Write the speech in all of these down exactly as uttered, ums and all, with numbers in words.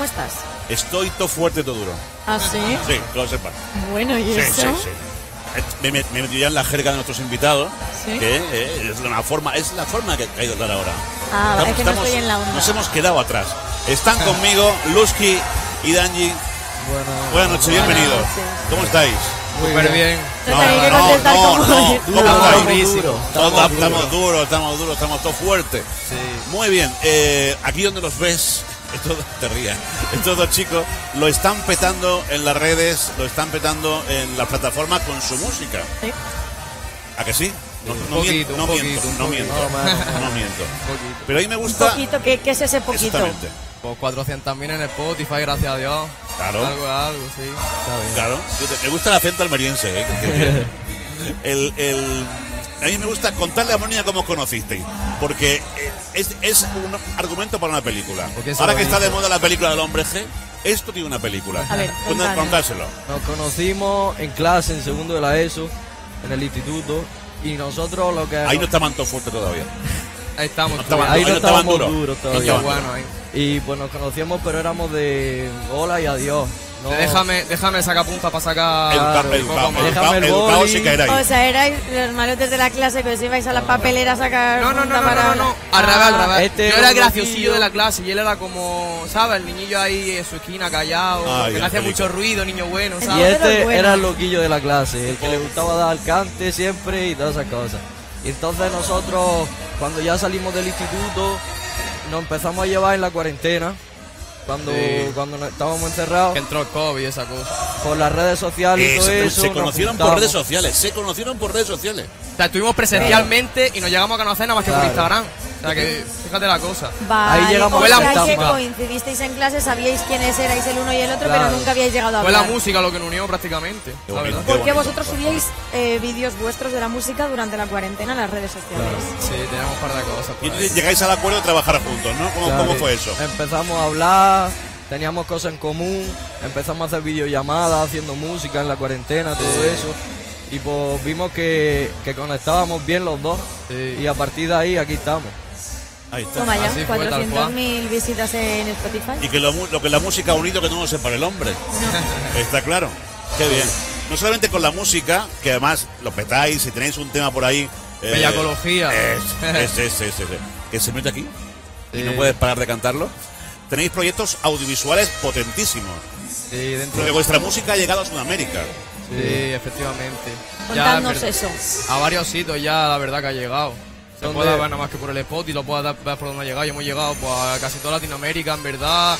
¿cómo estás? Estoy todo fuerte, todo duro. ¿Ah, sí? Sí, que lo sepas. Bueno, ¿y Sí, eso? sí, sí. Me, me, me metí ya en la jerga de nuestros invitados, ¿Sí? que eh, es una forma, es la forma que ha ido a dar ahora. Ah, es que no estoy en la onda. Nos hemos quedado atrás. Están conmigo Lusky y Danji. Bueno, Buenas noches, bienvenidos. Buenas noches. ¿Cómo estáis? súper bien. No tenéis que contestar como no, yo. ¿cómo Estamos estáis? duros, Todos estamos Estamos duros, estamos duros, estamos todos fuertes. Sí. Muy bien, eh, aquí donde los ves, estos, te rías, estos dos chicos lo están petando en las redes, lo están petando en la plataforma con su música. Sí. ¿A que sí? No, Un no poquito, miento, no un miento, poquito, no un miento, poquito. No, mano, no miento. Un poquito. Pero a mí me Un gusta... poquito, ¿qué, qué es ese poquito? Exactamente, Pues cuatrocientos mil en Spotify, gracias a Dios. claro, Algo, algo, sí. Está bien. claro. Me gusta el acento almeriense, ¿eh? Que- que- el, el, a mí me gusta contarle a Mónica cómo os conocisteis, porque eh, es, es un argumento para una película. Porque eso Ahora lo que está de dice. moda la película del hombre G, esto tiene una película. A ver, Cuenta- cuéntanos. Contárselo. Nos conocimos en clase, en segundo de la ESO, en el instituto. Y nosotros lo que... Ahí no está manto fuerte todavía. Ahí estamos. No estaban- ahí ahí no no estaban estábamos duros. duros No todavía. estaban bueno, duros. ahí. Y pues nos conocíamos, pero éramos de hola y adiós. No, Déjame, déjame sacar punta para sacar Educa- un poco educado, más. Déjame educado, el educado boli. sí que era O ahí. sea, erais los malotes de la clase que os ibais a la papelera a sacar... No, no, no, punta no, para no, no, hablar. al revés, al Ah, revés. este Yo era el era un graciosillo loquillo. de la clase y él era como, ¿sabes? El niñillo ahí en su esquina callado, Ay, que no hacía Angélica. mucho ruido, niño bueno, Y Y ¿sabes? Pero este bueno. era el loquillo de la clase, el que le gustaba dar al cante siempre y todas esas cosas. Y entonces nosotros, cuando ya salimos del instituto, nos empezamos a llevar en la cuarentena, cuando, Sí. cuando nos estábamos encerrados, Que entró el COVID y esa cosa. por las redes sociales y todo Eh, se, eso. se nos conocieron por juntamos. redes sociales, se conocieron por redes sociales. O sea, estuvimos presencialmente y nos llegamos a conocer nada más que por Claro. Instagram. O sea, que fíjate la cosa. Vale, Ahí llegamos o a la sea que música. coincidisteis en clase, sabíais quiénes erais el uno y el otro, Claro. pero nunca habíais llegado a Fue la hablar. música lo que nos unió prácticamente. Qué la bonito. verdad. Qué Porque bonito. vosotros subíais eh, vídeos vuestros de la música durante la cuarentena en las redes sociales. Sí, teníamos un par de cosas. Y por ahí. entonces llegáis al acuerdo de trabajar juntos, ¿no? ¿Cómo, Claro. cómo fue eso? Empezamos a hablar, teníamos cosas en común, empezamos a hacer videollamadas, haciendo música en la cuarentena, todo eso. Y pues vimos que, que conectábamos bien los dos. Sí. Y a partir de ahí, aquí estamos. Ahí está. Toma ya, Así fue, tal cuatrocientos cual. mil visitas en Spotify. Y que lo, mu- lo que la música ha unido que no nos separe el hombre. Está claro. Qué bien. No solamente con la música, que además lo petáis, si tenéis un tema por ahí. eh, Bellacología. Es, es, es, es, es, que se mete aquí y Sí. no puedes parar de cantarlo. Tenéis proyectos audiovisuales potentísimos. Sí, dentro Porque de... vuestra música ha llegado a Sudamérica. Sí, efectivamente. Contadnos es verdad. eso. A varios sitios ya, la verdad que ha llegado. Se ¿Dónde? puede ver nada más que por el spot y lo puedes dar- ver por donde ha llegado. Y hemos llegado pues, a casi toda Latinoamérica, en verdad.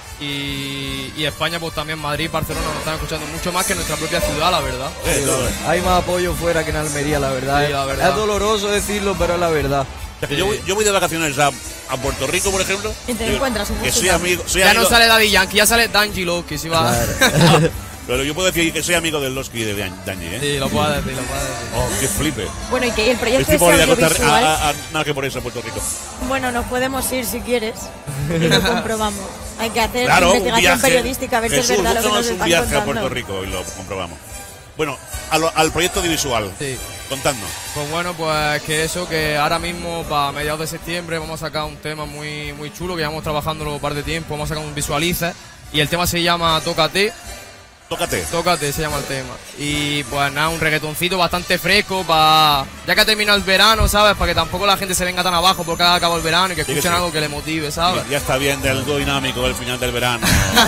Y, y España, pues también Madrid, Barcelona nos están escuchando mucho más que en nuestra propia ciudad, la verdad. Eh, Sí, todo. hay más apoyo fuera que en Almería, la verdad. Sí, la verdad. Es doloroso decirlo, pero es la verdad. O sea, que yo, voy, yo voy de vacaciones a, a Puerto Rico, por ejemplo. Y te encuentras un Que soy música. amigo. Soy Ya amigo no sale Daddy Yankee, ya sale D'Angelo, que si va. Claro. Pero yo puedo decir que soy amigo del Losky y de Dan- Danny, ¿eh? Sí, lo puedo decir, lo puedo decir. Oh, qué flipe. Bueno, y que el proyecto Estoy este por ir a Costa- audiovisual, a- a- a- nada que por eso a Puerto Rico. bueno, nos podemos ir si quieres y lo comprobamos. Hay que hacer Claro, un investigación viaje. periodística a ver Jesús, si es verdad lo que nos búscanos un están viaje contando. a Puerto Rico y lo comprobamos. Bueno, a lo- al proyecto audiovisual, Sí. contadnos. Pues bueno, pues que eso, que ahora mismo para mediados de septiembre vamos a sacar un tema muy muy chulo que llevamos trabajando un par de tiempo, vamos a sacar un visualiza y el tema se llama Tócate, Tócate. Tócate se llama el tema. Y pues nada, un reggaetoncito bastante fresco para ya que ha terminado el verano, ¿sabes? Para que tampoco la gente se venga tan abajo porque ha acabado el verano y que Sí que escuchen sí. algo que le motive, ¿sabes? Ya está bien del dúo dinámico del final del verano.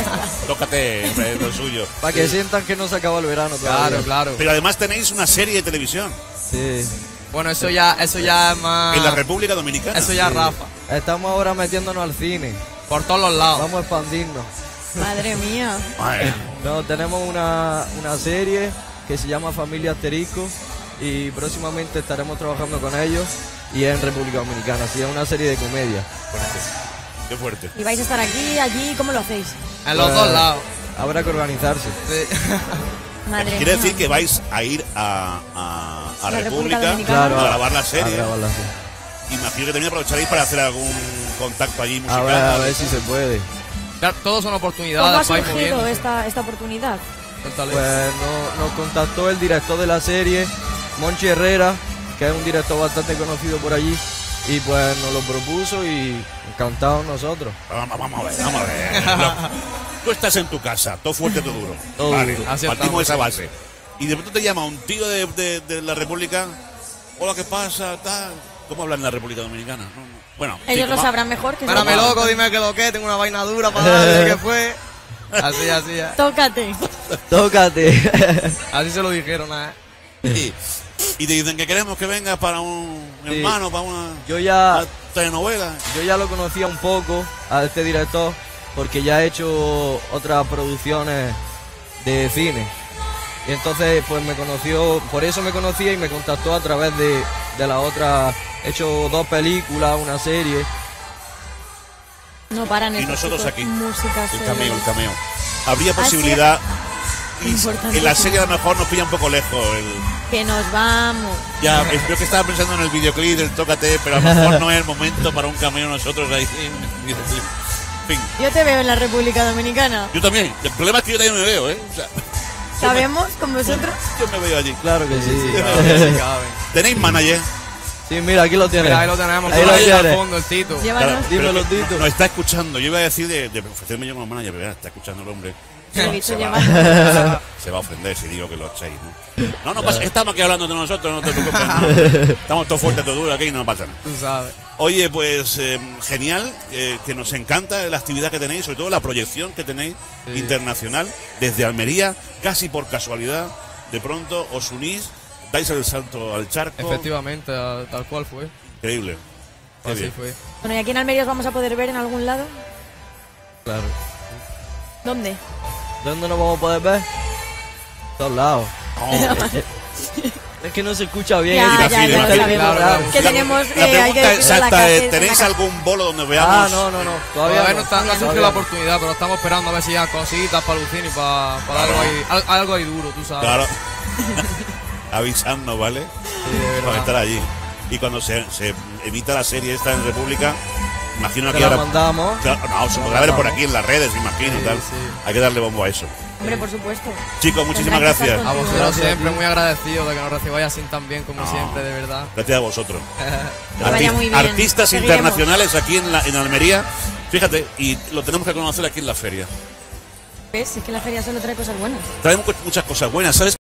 Tócate, hombre, es lo suyo. Para que sientan que no se acabó el verano todavía. Claro, claro. Pero además tenéis una serie de televisión Sí. Bueno, eso ya eso ya es más en la República Dominicana. eso ya es Rafa. Estamos ahora metiéndonos al cine. Por todos los lados. Vamos a expandirnos. Madre mía. Madre. No, tenemos una, una serie que se llama Familia Asterisco y próximamente estaremos trabajando con ellos y en República Dominicana. Así es una serie de comedia. Fuerte. Qué fuerte. ¿Y vais a estar aquí, allí? ¿Cómo lo hacéis? En los Pues, dos lados. Habrá que organizarse. Sí. Madre Quiere mía. decir que vais a ir a, a, a La República República Dominicana. Claro, a grabar la A serie. grabarla, sí. Imagino que también aprovecharéis para hacer algún contacto allí A musical. ver, a ver si se puede. Claro, todos son ¿Cómo ha oportunidades para ir surgido moviéndose. esta, esta oportunidad? Cuéntale. Pues no- nos contactó el director de la serie, Monchi Herrera, que es un director bastante conocido por allí, y pues nos lo propuso y encantados nosotros. Vamos, vamos a ver, vamos a ver. Lo- tú estás en tu casa, todo fuerte, todo duro. Todo Vale, duro. Acertamos, partimos de esa sí. base. Y de pronto te llama un tío de, de- de la República. Hola, ¿qué pasa? Tal. ¿Cómo hablan en la República Dominicana? No, no. Bueno, sí, Ellos lo como- sabrán mejor que Espérame, nosotros. loco, dime que lo que, tengo una vaina dura para darle, ¿qué fue? Así, así, eh. Tócate. Tócate. Así se lo dijeron, ¿eh? Sí. Y te dicen que queremos que vengas para un Sí. hermano, para una, Yo ya, una telenovela. yo ya lo conocía un poco a este director porque ya he hecho otras producciones de cine. Y entonces pues me conoció, por eso me conocía y me contactó a través de, de la otra. He hecho dos películas, una serie. No paran Y estos nosotros chicos. aquí. Música, El serie. cameo, el cameo. Habría Así- posibilidad. Y Importantísimo. en la serie a lo mejor nos pilla un poco lejos. El, Que nos vamos. ya, es- creo que estaba pensando en el videoclip del Tócate, pero a lo mejor no es el momento para un cameo nosotros ahí. En videoclip. En fin, Yo te veo en la República Dominicana. yo también. El problema es que yo también me veo, ¿eh? O sea, ¿Sabemos con vosotros? yo me veo allí. Claro que sí. Cabe, sí, cabe. ¿Tenéis manager? Sí, mira, aquí lo tienes. Mira, ahí lo tenemos, Ahí por lo ahí al tienes. fondo, el Tito. Llévanos. Dímelo, pero que Tito. Nos está escuchando. Yo iba a decir de, de ofrecerme yo como manager, pero ya está escuchando el hombre. Lo he visto Se va, llevando. se va a ofender si digo que lo echáis, ¿no? No, no pasa, estamos aquí hablando de nosotros, no te preocupes. No. Estamos todos fuertes, todo duro aquí y no pasa nada. Tú sabes. Oye, pues eh, genial, eh, que nos encanta la actividad que tenéis, sobre todo la proyección que tenéis Sí. internacional desde Almería, casi por casualidad, de pronto os unís, dais el salto al charco. Efectivamente, a- tal cual fue. Increíble. Qué Así bien. fue. Bueno, ¿y aquí en Almería os vamos a poder ver en algún lado? Claro. ¿Dónde? ¿Dónde nos vamos a poder ver? Todos lados. No, Es que no se escucha bien. Ya, Imagínate, ya, ya, imagínate. sabemos. Claro, claro. Que La- tenemos, la eh, hay que pregunta decirle a la exacta es, casa, ¿tenéis la- algún bolo donde veamos? Ah, no, no, no. Todavía Todavía no. no está, no ha Todavía surgido la no. oportunidad, pero estamos esperando a ver si hay cositas para Lucini, para, para algo, ahí, al- algo ahí duro, tú sabes. Claro. Avisarnos, ¿vale? Sí, de Para verdad. estar allí. Y cuando se, se emita la serie esta en República, imagino Te que la ahora... mandamos. Claro, no, se podrá ver por aquí en las redes, imagino. Sí, tal. sí. Hay que darle bombo a eso. Hombre, por supuesto. Chicos, muchísimas Tendrá que estar gracias. A vosotros Gracias a siempre, ti. muy agradecido de que nos recibáis así tan bien como No. siempre, de verdad. Gracias a vosotros. Que vaya muy bien. Artistas Seguiremos. internacionales aquí en, la, en Almería. Fíjate, y lo tenemos que conocer aquí en la feria. ¿Ves? Es que la feria solo trae cosas buenas. Traemos muchas cosas buenas, ¿sabes?